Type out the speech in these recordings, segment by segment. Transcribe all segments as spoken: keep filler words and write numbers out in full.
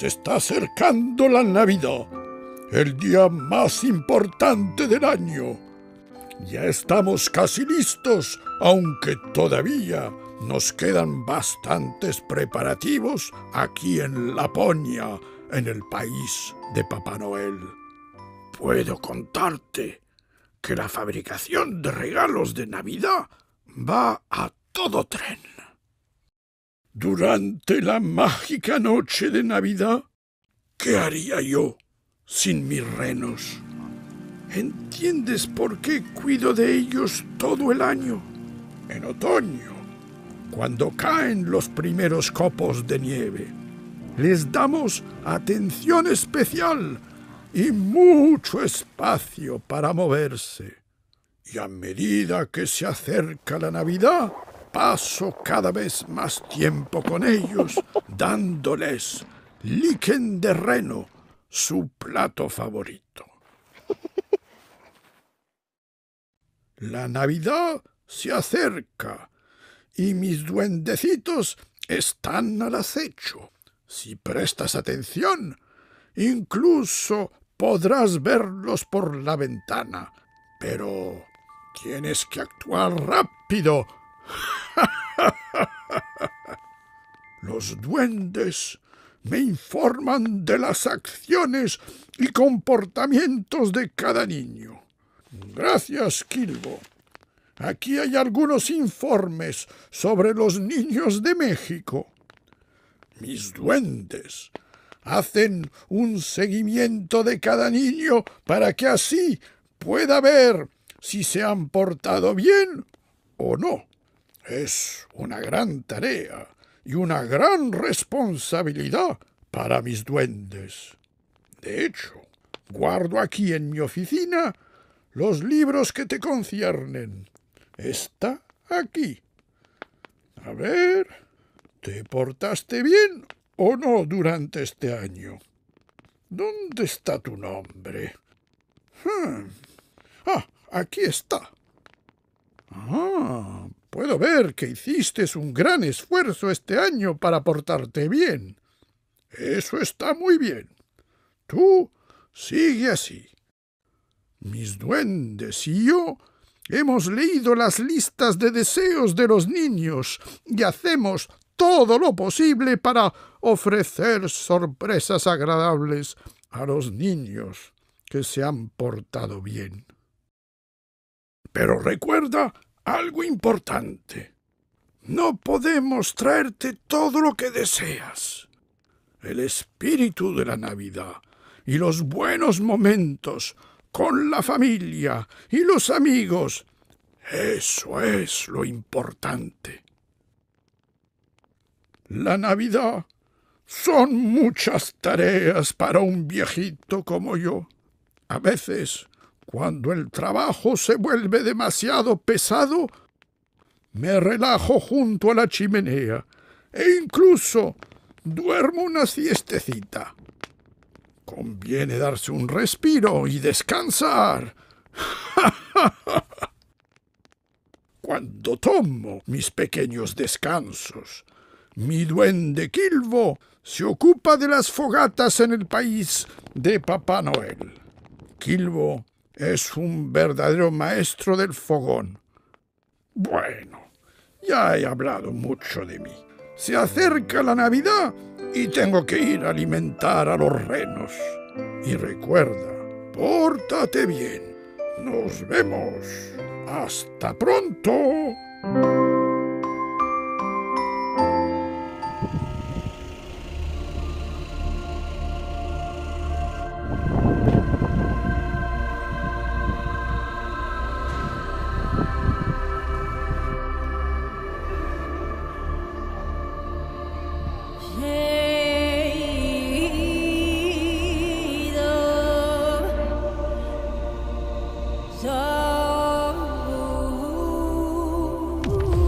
Se está acercando la Navidad, el día más importante del año. Ya estamos casi listos, aunque todavía nos quedan bastantes preparativos aquí en Laponia, en el país de Papá Noel. Puedo contarte que la fabricación de regalos de Navidad va a todo tren. Durante la mágica noche de Navidad, ¿qué haría yo sin mis renos? ¿Entiendes por qué cuido de ellos todo el año? En otoño, cuando caen los primeros copos de nieve, les damos atención especial y mucho espacio para moverse. Y a medida que se acerca la Navidad, paso cada vez más tiempo con ellos, dándoles liquen de reno, su plato favorito. La Navidad se acerca y mis duendecitos están al acecho. Si prestas atención, incluso podrás verlos por la ventana, pero tienes que actuar rápido. Los duendes me informan de las acciones y comportamientos de cada niño. Gracias, Quilbo. Aquí hay algunos informes sobre los niños de México. Mis duendes hacen un seguimiento de cada niño para que así pueda ver si se han portado bien o no. Es una gran tarea y una gran responsabilidad para mis duendes. De hecho, guardo aquí en mi oficina los libros que te conciernen. Está aquí. A ver, ¿te portaste bien o no durante este año? ¿Dónde está tu nombre? Hmm. Ah, aquí está. Ah, puedo ver que hiciste un gran esfuerzo este año para portarte bien. Eso está muy bien. Tú sigue así. Mis duendes y yo hemos leído las listas de deseos de los niños y hacemos todo lo posible para ofrecer sorpresas agradables a los niños que se han portado bien. Pero recuerda algo importante. No podemos traerte todo lo que deseas. El espíritu de la Navidad y los buenos momentos con la familia y los amigos, eso es lo importante. La Navidad son muchas tareas para un viejito como yo. A veces, cuando el trabajo se vuelve demasiado pesado, me relajo junto a la chimenea e incluso duermo una siestecita. Conviene darse un respiro y descansar. Cuando tomo mis pequeños descansos, mi duende Quilbo se ocupa de las fogatas en el país de Papá Noel. Quilbo es un verdadero maestro del fogón. Bueno, ya he hablado mucho de mí. Se acerca la Navidad y tengo que ir a alimentar a los renos. Y recuerda, pórtate bien. Nos vemos. Hasta pronto. So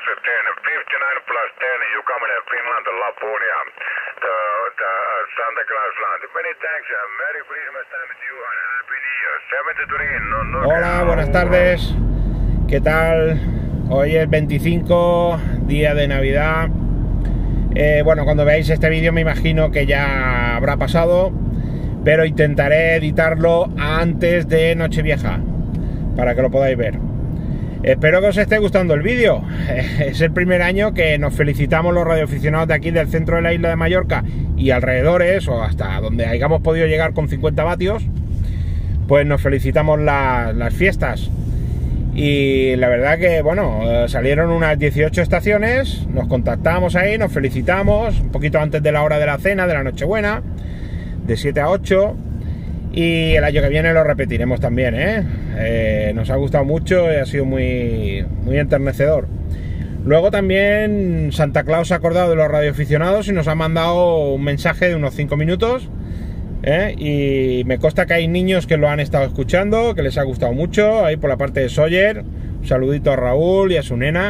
ten, fifty-nine plus ten, you coming in Finland, Laponia, to, to Santa Claus Land. Many thanks, and Merry Christmas time to you, and Happy New Year. seventy-three, no, no. Hola, buenas tardes. ¿Qué tal? Hoy es veinticinco, día de Navidad. Eh, bueno, cuando veáis este vídeo me imagino que ya habrá pasado, pero intentaré editarlo antes de Nochevieja para que lo podáis ver. Espero que os esté gustando el vídeo. Es el primer año que nos felicitamos los radioaficionados de aquí del centro de la isla de Mallorca y alrededores, o hasta donde hayamos podido llegar con cincuenta vatios, pues nos felicitamos la, las fiestas. Y la verdad que, bueno, salieron unas dieciocho estaciones, nos contactamos ahí, nos felicitamos, un poquito antes de la hora de la cena, de la Nochebuena, de siete a ocho, y el año que viene lo repetiremos también, ¿eh? Eh, nos ha gustado mucho y ha sido muy, muy enternecedor. Luego también Santa Claus se ha acordado de los radioaficionados y nos ha mandado un mensaje de unos cinco minutos, ¿eh? Y me consta que hay niños que lo han estado escuchando, que les ha gustado mucho, ahí por la parte de Sawyer. Un saludito a Raúl y a su nena.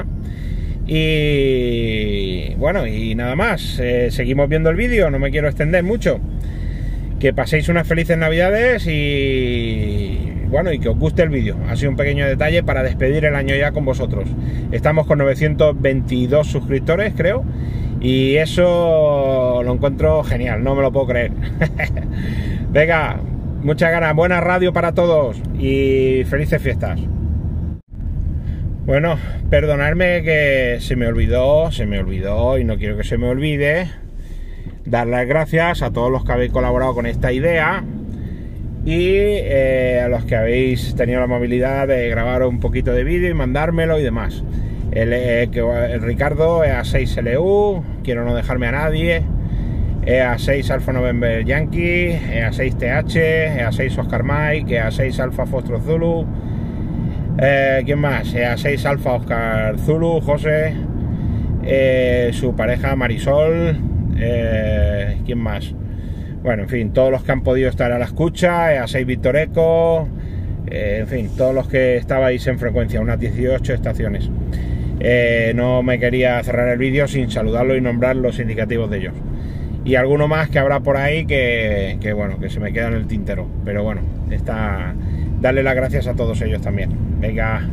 Y bueno, y nada más, eh, seguimos viendo el vídeo, no me quiero extender mucho. Que paséis unas felices navidades y bueno, y que os guste el vídeo. Ha sido un pequeño detalle para despedir el año ya con vosotros. Estamos con novecientos veintidós suscriptores, creo, y eso lo encuentro genial, no me lo puedo creer. Venga, muchas ganas, buena radio para todos y felices fiestas. Bueno, perdonadme que se me olvidó, se me olvidó y no quiero que se me olvide dar las gracias a todos los que habéis colaborado con esta idea y eh, a los que habéis tenido la amabilidad de grabar un poquito de vídeo y mandármelo y demás. El, eh, que, el Ricardo, E A seis L U, quiero no dejarme a nadie, E A seis Alfa November Yankee, E A seis T H, E A seis Oscar Mike, E A seis Alfa Foxtrot Zulu, eh, ¿quién más? E A seis Alfa Oscar Zulu, José, eh, su pareja Marisol, eh, ¿quién más? Bueno, en fin, todos los que han podido estar a la escucha, E A seis Víctor Eco, eh, en fin, todos los que estabais en frecuencia, unas dieciocho estaciones. Eh, no me quería cerrar el vídeo sin saludarlo y nombrar los indicativos de ellos. Y alguno más que habrá por ahí que, que bueno, que se me queda en el tintero. Pero bueno, está, darle las gracias a todos ellos también. Venga.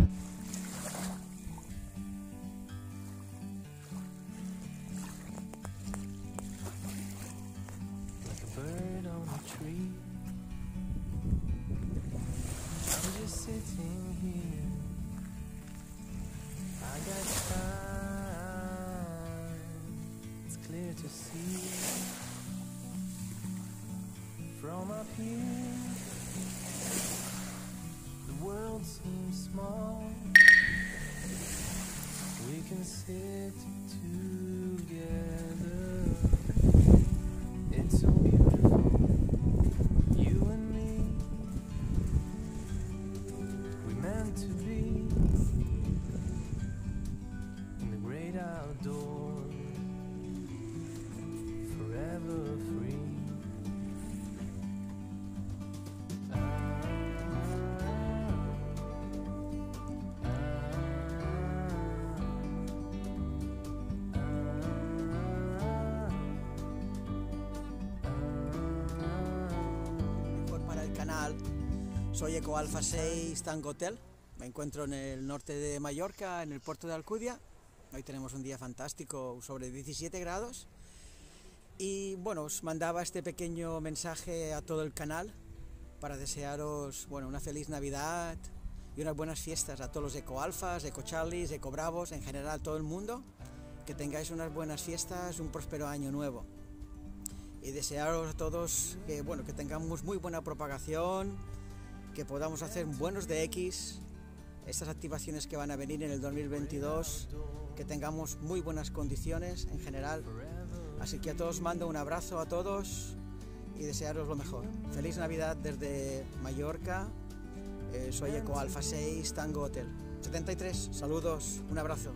To see from up here, the world seems small. We can sit together. It's so beautiful, you and me. We meant to be in the great outdoors. Soy Eco Alfa seis Tango Hotel, me encuentro en el norte de Mallorca, en el puerto de Alcudia. Hoy tenemos un día fantástico, sobre diecisiete grados. Y bueno, os mandaba este pequeño mensaje a todo el canal para desearos, bueno, una feliz Navidad y unas buenas fiestas a todos los Eco Alfas, Eco Charlies, Eco Bravos, en general todo el mundo. Que tengáis unas buenas fiestas, un próspero año nuevo. Y desearos a todos que, bueno, que tengamos muy buena propagación, que podamos hacer buenos D X, estas activaciones que van a venir en el dos mil veintidós, que tengamos muy buenas condiciones en general. Así que a todos mando un abrazo a todos y desearos lo mejor. Feliz Navidad desde Mallorca. Eh, soy Eco Alfa seis Tango Hotel setenta y tres. Saludos, un abrazo.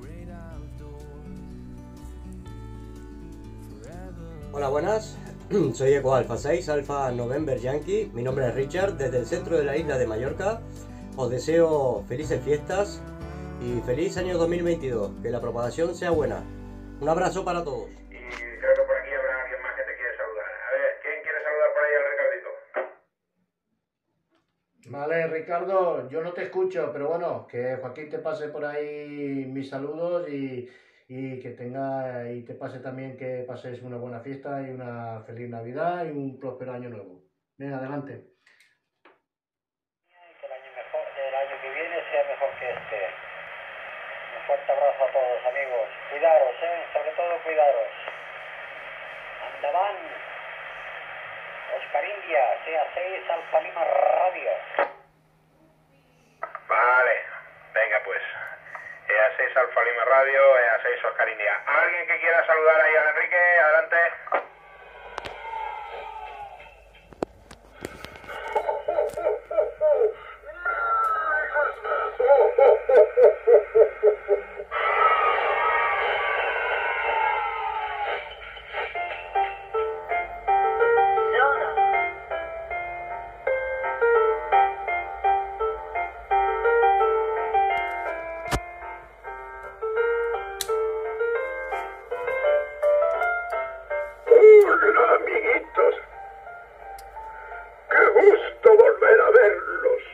Hola, buenas. Soy Eco Alfa seis Alfa November Yankee. Mi nombre es Richard, desde el centro de la isla de Mallorca. Os deseo felices fiestas y feliz año dos mil veintidós. Que la propagación sea buena. Un abrazo para todos. Y creo que por aquí habrá alguien más que te quiere saludar. A ver, ¿quién quiere saludar por ahí al Ricardito? Vale, Ricardo, yo no te escucho, pero bueno, que Joaquín te pase por ahí mis saludos y, y que tenga y te pase también que pases una buena fiesta y una feliz Navidad y un próspero año nuevo. Venga, adelante. Que el año, mejor, el año que viene sea mejor que este. Un fuerte abrazo a todos, amigos. Cuidaros, ¿eh? Sobre todo cuidaros. Andaban. Oscar India, C A seis Alfa Lima Radio. Vale, venga pues. E A seis Alfa Lima Radio, E A seis Oscar India. ¿Alguien que quiera saludar ahí a Enrique? Adelante. Hola, amiguitos. Qué gusto volver a verlos.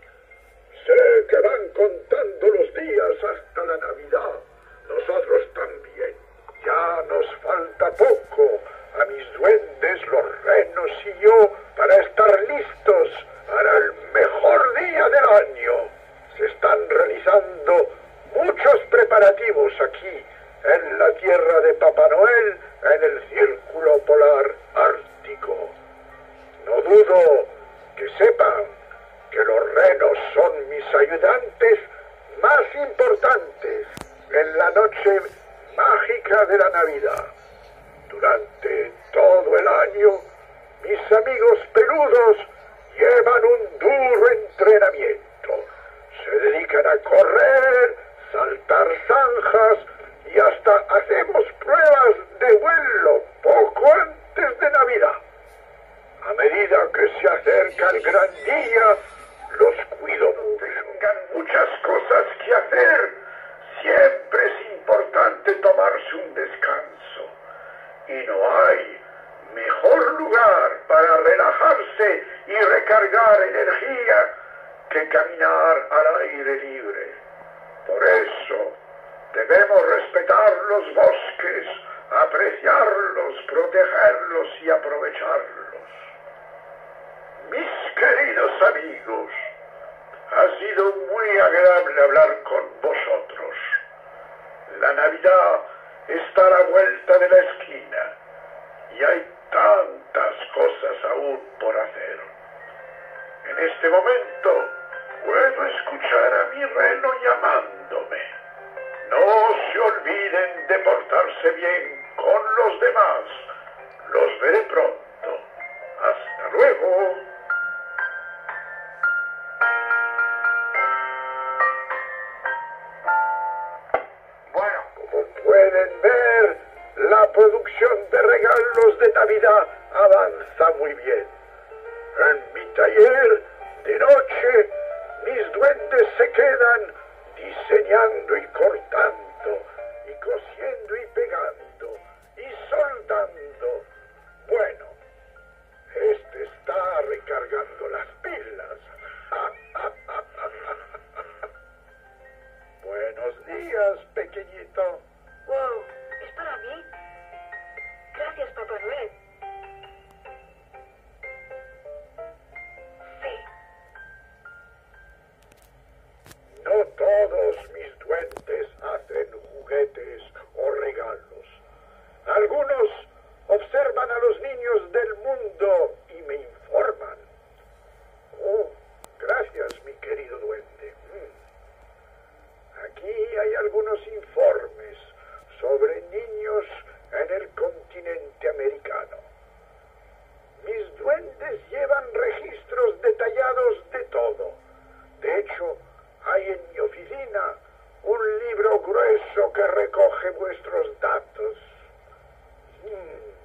Sé que van contando los días hasta la Navidad. Nosotros también. Ya nos falta poco a mis duendes, los renos y yo para estar listos para el mejor día del año. Se están realizando muchos preparativos aquí en la tierra de Papá Noel, en el Círculo Polar Ártico. No dudo que sepan que los renos son mis ayudantes más importantes en la noche mágica de la Navidad. Durante todo el año, mis amigos peludos llevan un duro entrenamiento. Se dedican a correr, saltar zanjas y hasta hacemos pruebas de vuelo poco antes de Navidad. A medida que se acerca el gran día, los cuido mucho. Tengan muchas cosas que hacer. Siempre es importante tomarse un descanso. Y no hay mejor lugar para relajarse y recargar energía que caminar al aire libre. Por eso debemos respetar los bosques, apreciarlos, protegerlos y aprovecharlos. Mis queridos amigos, ha sido muy agradable hablar con vosotros. La Navidad está a la vuelta de la esquina y hay tantas cosas aún por hacer. En este momento puedo escuchar a mi reno llamándome. No se olviden de portarse bien con los demás. Los veré pronto. Hasta luego. Bueno, como pueden ver, la producción de regalos de Navidad avanza muy bien. En mi taller, de noche, mis duendes se quedan diseñando y cortando, y cosiendo y pegando, y soldando. Bueno, este está recargando las pilas. Buenos días, pequeñito. Wow, ¿es para mí? Gracias, Papá Noel. Sí. No todos mis duendes hacen juguetes o regalos. Algunos observan a los niños del mundo y me informan. Oh, gracias, mi querido duende. Mm. Aquí hay algunos informes sobre niños en el continente americano. Mis duendes llevan registros detallados de todo. De hecho, hay en mi oficina un libro grueso que recoge vuestros datos.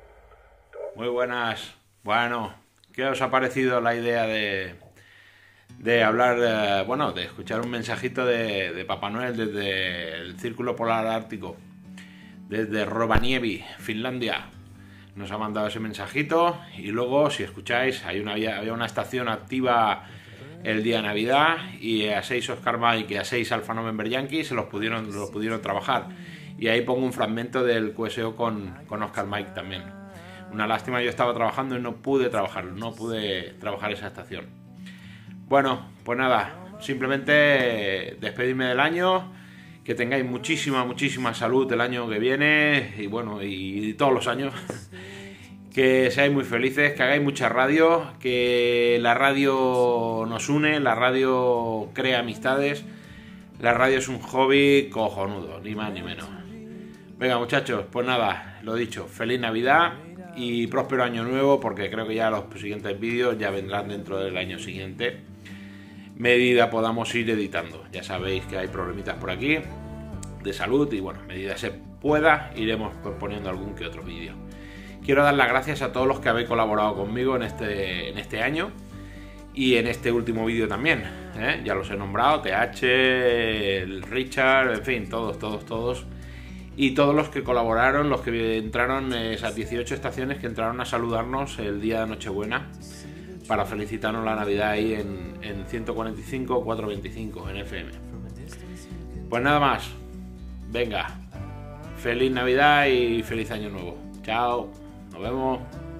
Mm. Muy buenas. Bueno, ¿qué os ha parecido la idea de, de hablar, eh, bueno, de escuchar un mensajito de, de Papá Noel desde el Círculo Polar Ártico, desde Rovaniemi, Finlandia. Nos ha mandado ese mensajito y luego, si escucháis, hay una, había una estación activa el día de Navidad y a seis Oscar Mike y a seis Alfa November Yankee se los pudieron, los pudieron trabajar. Y ahí pongo un fragmento del Q S O con, con Oscar Mike también. Una lástima, yo estaba trabajando y no pude trabajar, no pude trabajar esa estación. Bueno, pues nada, simplemente despedirme del año, que tengáis muchísima, muchísima salud el año que viene y bueno, y todos los años. Que seáis muy felices, que hagáis mucha radio, que la radio nos une, la radio crea amistades, la radio es un hobby cojonudo, ni más ni menos. Venga muchachos, pues nada, lo dicho, feliz Navidad y próspero año nuevo, porque creo que ya los siguientes vídeos ya vendrán dentro del año siguiente, medida podamos ir editando. Ya sabéis que hay problemitas por aquí de salud y bueno, medida se pueda iremos poniendo algún que otro vídeo. Quiero dar las gracias a todos los que habéis colaborado conmigo en este, en este año y en este último vídeo también, ¿eh? Ya los he nombrado, T H, el Richard, en fin, todos, todos, todos. Y todos los que colaboraron, los que entraron, esas dieciocho estaciones que entraron a saludarnos el día de Nochebuena para felicitarnos la Navidad ahí en, en ciento cuarenta y cinco, cuatrocientos veinticinco en F M. Pues nada más, venga, feliz Navidad y feliz año nuevo. Chao. Nos vemos.